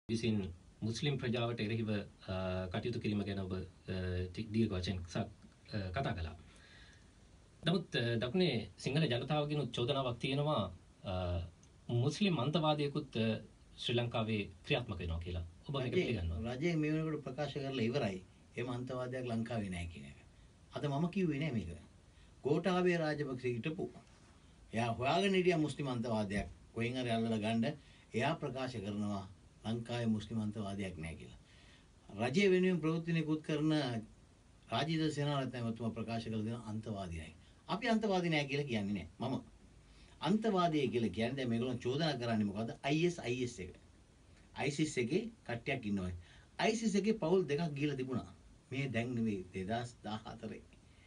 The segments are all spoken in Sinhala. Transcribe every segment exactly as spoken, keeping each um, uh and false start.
විසින් මුස්ලිම් ප්‍රජාවට එරෙහිව කටයුතු කිරීම ගැන ඔබ දීර්ඝ වශයෙන් කතා කළා. නමුත් දකුණේ සිංහල ජනතාවගෙන් චෝදනාවක් තියෙනවා මුස්ලිම් අන්තවාදයකුත් ශ්‍රී ලංකාවේ ක්‍රියාත්මක වෙනවා කියලා. ඔබ මේක පිළිගන්නවා? රජය මේ වෙනකොට ප්‍රකාශ කරලා ඉවරයි. එහෙම අන්තවාදයක් ලංකාවේ නැහැ කියන එක. අද මම කිව්වේ නෑ මේක. ගෝඨාභය රාජපක්ෂ හිටපු. එයා හොයාගෙන හිටියා මුස්ලිම් අන්තවාදයක්. කොහෙන් හරි අල්ලලා ගන්න. එයා ප්‍රකාශ කරනවා ලංකාවේ මුස්ලිම් අන්තවාදයක් නැහැ කියලා. රජය වෙනුවෙන් ප්‍රවෘත්ති නිකුත් කරන රාජිත සේනාරත්න මහත්මයා ප්‍රකාශ කළ දෙන අන්තවාදීයි. අපි අන්තවාදී නැහැ කියලා කියන්නේ නැහැ. මම අන්තවාදී කියලා කියන්නේ දැන් මේගොල්ලෝ චෝදනා කරන්නේ මොකද්ද? I S I S එක. ISIS එකේ කට්ටියක් ඉන්නවා. ISIS එකේ පවුල් දෙකක් ගිහලා තිබුණා. මේ දැන් නෙවෙයි දෙදාස් දහහතරේ.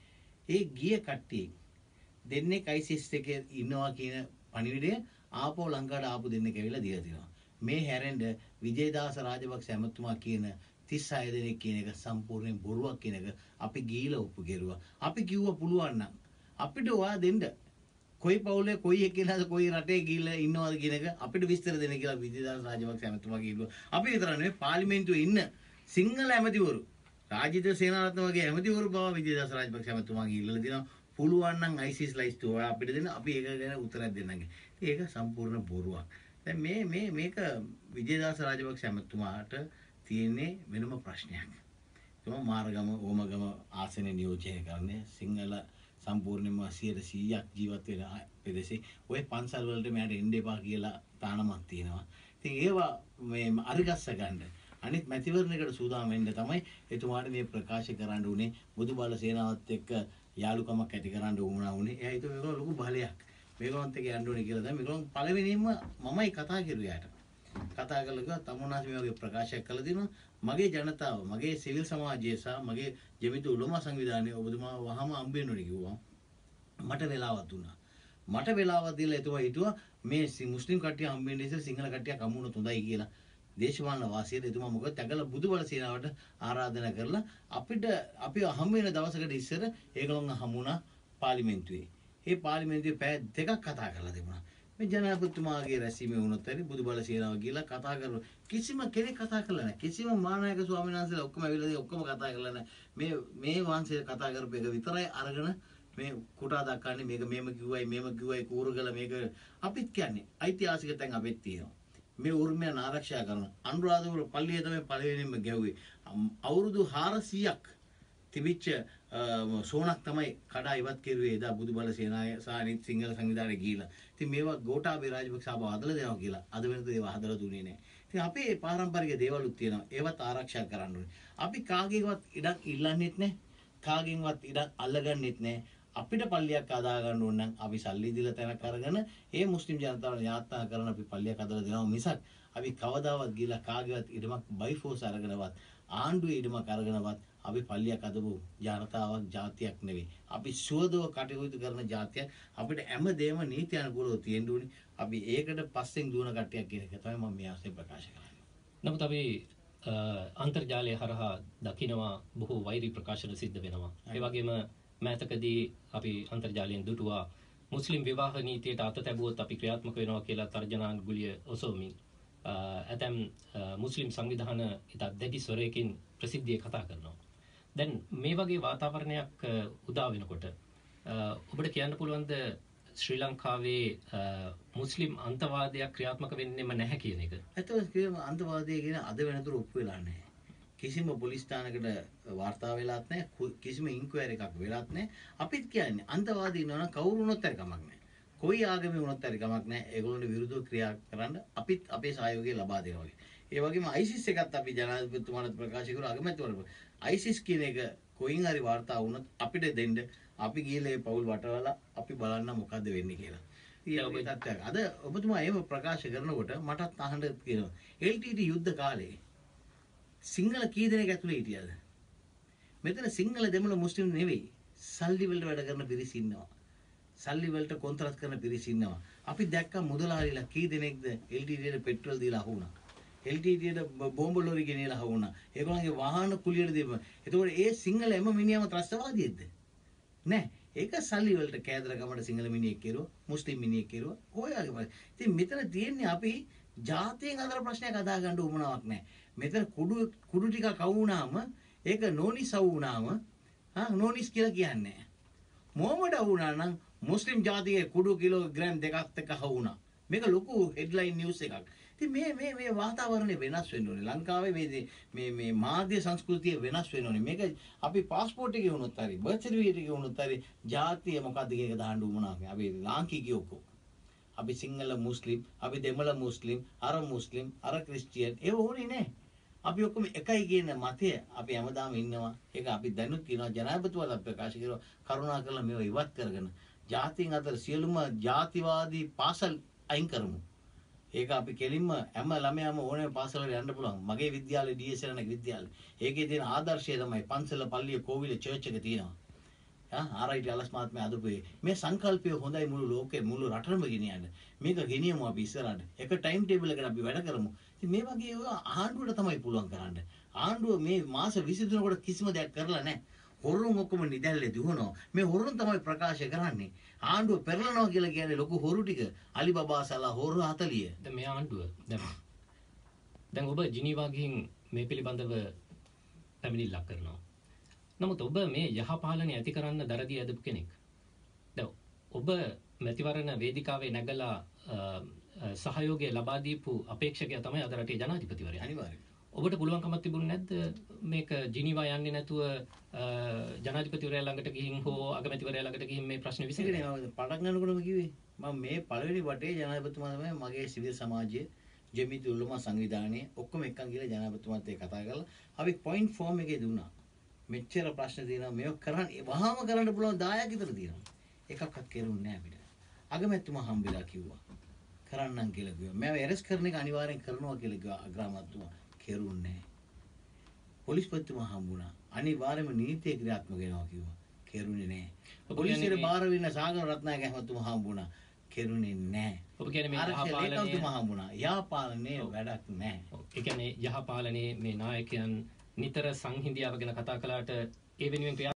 ඒ ගිය කට්ටිය දෙන්නේ ISIS එකේ ඉන්නවා කියන පණිවිඩය ආපහු ලංකාවට ආපු දෙන්නෙක් ඇවිල්ලා දීලා තිනවා. මේ හැරෙන්න විජේදාස රාජපක්ෂ ඇමතුමා කියන තිස් හය දෙනෙක් කියන එක සම්පූර්ණයෙන් බොරුවක් කියන එක අපි ගිහිලා ඔප්පු කෙරුවා. අපි කිව්වා පුළුවන් නම් අපිට ඔයා දෙන්න. කොයි පවුලේ කොයි එක්කෙනාද කොයි රටේ ගිහිල්ලා ඉන්නවද කියන එක අපිට විස්තර දෙන්න කියලා විජේදාස රාජපක්ෂ ඇමතුමා කිව්වා. අපි විතර නෙවෙයි පාර්ලිමේන්තුවේ ඉන්න සිංහල ඇමතිවරු රාජිත සේනාරත්න වගේ ඇමතිවරු බව විජේදාස රාජපක්ෂ ඇමතුමා ගිහිල්ලා දෙනවා. පුළුවන් නම් ISIS ලයිස්ට් ඔයා අපිට දෙන්න අපි ඒක ගැන උත්තරයක් දෙන්නගේ. ඒක සම්පූර්ණ බොරුවක්. දැන් මේ මේ මේක විජේදාස රාජපක්ෂ ඇමතුමාට තියෙන්නේ වෙනම ප්‍රශ්නයක්. තමයි මාර්ගම ඕමගම ආසනේ නියෝජනය කරන්නේ සිංහල සම්පූර්ණයෙන්ම සියයට සීයක් ජීවත් වෙන ප්‍රදේශේ ඔය පන්සල් වලට මෙයාට එන්න එපා කියලා තානමක් තියෙනවා. ඉතින් ඒවා මේ අරගස්ස ගන්න අනිත් මැතිවරණයකට සූදානම් වෙන්න තමයි එතුමාට මේ ප්‍රකාශ කරන්න උනේ බුදුබල සේනාවත් එක්ක යාළුකමක් ඇති කරන්න උවමනා උනේ. එයා හිතුවා මේක ලොකු බලයක්. මේගොල්ලන්ත් එක්ක යන්න ඕනේ කියලා. දැන් මේගොල්ලන් පළවෙනියෙන්ම මමයි කතා කරුවේ යාට. කතා කරලා කිව්වා තමුන්නාස් මේ වගේ ප්‍රකාශයක් කළා දිනවා. මගේ ජනතාව, මගේ සිවිල් සමාජය සහ මගේ ජමිතු උලමා සංවිධානය ඔබතුමා වහම හම්බ වෙන්න ඕනේ කිව්වා. මට වෙලාවක් දුන්නා. මට වෙලාවක් දීලා එතුමා හිතුවා මේ මුස්ලිම් කට්ටිය හම්බ වෙන්න ඉස්සෙල්ලා සිංහල කට්ටියක් හම්බ වුණොත් හොඳයි කියලා. දේශපාලන වාසියට එතුමා මොකද තැගල බුදුබල සේනාවට ආරාධනා කරලා අපිට අපි හම්බ වෙන දවසකට ඉස්සර ඒගොල්ලන් හමුණා පාර්ලිමේන්තුවේ. ඒ පාර්ලිමේන්තුවේ පැය දෙකක් කතා කරලා තිබුණා. මේ ජනාධිපතිතුමාගේ රැස්වීමේ වුණොත් හරි බුදුබල සේනාව කියලා කතා කරලා කිසිම කෙනෙක් කතා කරලා නැහැ. කිසිම මානායක ස්වාමීන් වහන්සේලා ඔක්කොම ඇවිල්ලා ඔක්කොම කතා කරලා නැහැ. මේ මේ වංශය කතා කරපු එක විතරයි අරගෙන මේ කුටා දක්වන්නේ මේක මේම කිව්වයි මේම කිව්වයි කූරගල මේක අපිත් කියන්නේ ඓතිහාසික තැන් අපිත් තියෙනවා. මේ උරුමයන් ආරක්ෂා කරන අනුරාධපුර පල්ලිය තමයි පළවෙනිම ගැව්වේ. අවුරුදු හාරසීයක් තිබිච්ච සෝනක් තමයි කඩා ඉවත් කෙරුවේ එදා බුදුබල සේනාය සානිත් සිංහල සංවිධානයේ ගිහිලා. ඉතින් මේවා ගෝඨාභය රාජපක්ෂ ආව හදලා දෙනවා කියලා. අද වෙනද ඒවා හදලා දුන්නේ නැහැ. ඉතින් අපේ පාරම්පරික දේවලුත් තියෙනවා. ඒවත් ආරක්ෂා කරන්න ඕනේ. අපි කාගේවත් ඉඩක් ඉල්ලන්නෙත් නැහැ. කාගෙන්වත් ඉඩක් අල්ලගන්නෙත් නැහැ. අපිට පල්ලියක් හදා ගන්න ඕන නම් අපි සල්ලි දීලා තැනක් අරගෙන ඒ මුස්ලිම් ජනතාවට යාත්‍රා කරන අපි පල්ලියක් හදලා දෙනවා මිසක් අපි කවදාවත් ගිහලා කාගේවත් ඉඩමක් බයිෆෝස් අරගෙනවත් ආණ්ඩුවේ ඉඩමක් අරගෙනවත් අපි පල්ලියක් හදපු ජනතාවක් ජාතියක් නෙවෙයි. අපි සුවදව කටයුතු කරන ජාතියක්. අපිට හැමදේම නීති අනුකූලව තියෙන්න ඕනේ. අපි ඒකට පස්සෙන් දුවන කට්ටියක් කියන එක තමයි මම මේ ආසෙන් ප්‍රකාශ කරන්නේ. නමුත් අපි අන්තර්ජාලය හරහා දකිනවා බොහෝ වෛරී ප්‍රකාශන සිද්ධ වෙනවා. ඒ වගේම මෑතකදී අපි අන්තර්ජාලයෙන් දුටුවා මුස්ලිම් විවාහ නීතියට අත තැබුවොත් අපි ක්‍රියාත්මක වෙනවා කියලා තර්ජනානුගුලිය ඔසවමින් ඇතැම් මුස්ලිම් සංවිධාන ඉතා දැඩි ස්වරයකින් ප්‍රසිද්ධියේ කතා කරනවා. දැන් මේ වගේ වාතාවරණයක් උදා වෙනකොට ඔබට කියන්න පුළුවන්ද ශ්‍රී ලංකාවේ මුස්ලිම් අන්තවාදයක් ක්‍රියාත්මක වෙන්නේම නැහැ කියන එක? ඇත්තටම අන්තවාදය කියන අද වෙනතුරු ඔප්පු වෙලා නැහැ. කිසිම පොලිස් ස්ථානයකට වාර්තා වෙලාත් නැහැ. කිසිම ඉන්ක්වයරි එකක් වෙලාත් නැහැ. අපිත් කියන්නේ අන්තවාදී ඉන්නවනම් කවුරු වුණත් හරි කමක් නැහැ. කොයි ආගමේ වුණත් හරි කමක් නැහැ. ඒගොල්ලන්ට විරුද්ධව ක්‍රියා කරන්න අපිත් අපේ සහයෝගය ලබා දෙනවා වගේ. ඒ වගේම ISIS එකත් අපි ජනාධිපතිතුමාට ප්‍රකාශ කරුවා අගමැතිවරට. ISIS කියන එක කොයින් හරි වාර්තා වුණොත් අපිට දෙන්න අපි ගිහලා ඒ පවුල් වටවලා අපි බලන්න මොකද්ද වෙන්නේ කියලා. ඉතින් ඔබේ තත්ත්වයක්. අද ඔබතුමා එහෙම ප්‍රකාශ කරනකොට මටත් අහන්න කියනවා. L T T යුද්ධ කාලේ සිංහල කී දෙනෙක් ඇතුලේ හිටියද? මෙතන සිංහල දෙමළ මුස්ලිම් නෙවෙයි. සල්ලි වලට වැඩ කරන පිරිස ඉන්නවා. සල්ලි වලට කොන්ත්‍රාත් කරන පිරිස ඉන්නවා. අපි දැක්ක මුදලාරිලා කී දෙනෙක්ද L T Tට පෙට්‍රල් දීලා අහුණා. L T Tට බෝම්බ ලෝරි ගෙනියලා අහුණා. ඒගොල්ලන්ගේ වාහන කුලියට දීපන්. එතකොට ඒ සිංහල එම මිනිහම ත්‍රස්තවාදීද්ද? නෑ. ඒක සල්ලි වලට කෑදරකමට සිංහල මිනිහෙක් කෙරුවා, මුස්ලිම් මිනිහෙක් කෙරුවා. ඔය වගේ. ඉතින් මෙතන තියෙන්නේ අපි ජාතියෙන් අතර ප්‍රශ්නයක් අදා ගන්න උවමනාවක් නැහැ. මෙතන කුඩු කුඩු ටික කවු වුණාම ඒක නොනිසව් වුණාම ආ නොනිස් කියලා කියන්නේ. මොහමඩ වුණා නම් මුස්ලිම් ජාතියේ කුඩු කිලෝග්‍රෑම් දෙකක් එක හවුණා. මේක ලොකු හෙඩ්ලයින් නිවුස් එකක්. ඉතින් මේ මේ මේ වාතාවරණය වෙනස් වෙන්න ඕනේ. ලංකාවේ මේ මේ මේ මාධ්‍ය සංස්කෘතිය වෙනස් වෙන්න ඕනේ. මේක අපි પાස්පෝර්ට් එකේ වුණොත් හරි, බර්ත් සර්ටිෆිකේට් එකේ වුණොත් හරි ජාතිය මොකද්ද කියන එක දාන්න උවමනාවක්. අපි ලාංකිකයෝ ඔක්කොම. අපි සිංහල මුස්ලිම්, අපි දෙමළ මුස්ලිම්, අර මුස්ලිම්, අර ක්‍රිස්තියන් ඒව ඕනේ නැහැ. අපි ඔක්කොම එකයි කියන මතය අපි හැමදාම ඉන්නවා. ඒක අපි දැනුත් කියනවා ජනාධිපතිවරයා ප්‍රකාශ කරනවා කරුණාකරලා මේව ඉවත් කරගෙන ජාතීන් අතර සියලුම ජාතිවාදී පාසල් අයින් කරමු. ඒක අපි කෙලින්ම හැම ළමයාම ඕනෑම පාසලකට යන්න පුළුවන්. මගේ විද්‍යාලේ ඩී එස් එල් එක විද්‍යාලේ. ඒකේ තියෙන ආදර්ශය තමයි පන්සල, පල්ලිය, කෝවිල, චර්ච් එක තියෙනවා. ආර් ආයි ටී අලස් මහත්මයා අදපුවේ මේ සංකල්පය හොඳයි මුළු ලෝකේ මුළු රටම ගෙනියන්න. මේක ගෙනියමු අපි ඉස්සරහට. එක ටයිම් ටේබල් එකකට අපි වැඩ කරමු. ඉතින් මේ වගේ ඒවා ආණ්ඩුවට තමයි පුළුවන් කරන්න. ආණ්ඩුව මේ මාස විසි තුනකට කිසිම දෙයක් කරලා නැහැ. හොරුන් ඔක්කොම නිදැල්ලේ දුවනවා. මේ හොරුන් තමයි ප්‍රකාශ කරන්නේ. ආණ්ඩුව පෙරලනවා කියලා කියන්නේ ලොකු හොරු ටික. අලිබබා සලා හොරු හතලිය. දැන් මේ ආණ්ඩුව දැන් දැන් ඔබ ජිනීවා ගිහින් මේ පිළිබඳව පැමිණිල්ලක් කරනවා. නමුත් ඔබ මේ යහපාලනය ඇති කරන්න දරදී ඇදපු කෙනෙක්. දැන් ඔබ මැතිවරණ වේදිකාවේ නැගලා සහයෝගය ලබා දීපු අපේක්ෂකයා තමයි අද රටේ ජනාධිපතිවරයා. අනිවාර්යයෙන්. ඔබට පුළුවන්කමක් තිබුණේ නැද්ද මේක ජිනීවා යන්නේ නැතුව ජනාධිපතිවරයා ළඟට ගිහින් හෝ අගමැතිවරයා ළඟට ගිහින් මේ ප්‍රශ්න විසඳන්න? මම පටන් ගන්නකොටම කිව්වේ මම මේ පළවෙනි වටේ ජනාධිපතිතුමා තමයි මගේ සිවිල් සමාජයේ ජෙමිති උල්ලම සංවිධානයේ ඔක්කොම එක්කන් ගිහලා ජනාධිපතිතුමාත් එක්ක කතා කරලා අපි පොයින්ට් ෆෝම් එකේ දුන්නා. මෙච්චර ප්‍රශ්න තියෙනවා මේක කරන්න වහාම කරන්න පුළුවන් දායක විතර තියෙනවා. එකක්වත් කෙරුන්නේ නැහැ අපිට. අගමැතිතුමා හම්බෙලා කිව්වා කරන්නම් කියලා කිව්වා. මම ඇරෙස්ට් කරන එක අනිවාර්යෙන් කරනවා කියලා කිව්වා අග්‍රාමාත්‍යතුමා. කෙරුන්නේ නැහැ. පොලිස්පතිතුමා හම්බුණා. අනිවාර්යයෙන්ම නීතිය ක්‍රියාත්මක වෙනවා කිව්වා. කෙරුනේ නැහැ. පොලිසියට බාර වෙන්න සාගර රත්නායක ඇමතුමා හම්බුණා. කෙරුනේ නැහැ. ඔබ කියන්නේ මේ යහපාලනයේ හම්බුණා. යහපාලනයේ වැඩක් නැහැ. ඒ කියන්නේ යහපාලනයේ මේ නායකයන් නිතර සංහිඳියාව ගැන කතා කළාට ඒ වෙනුවෙන්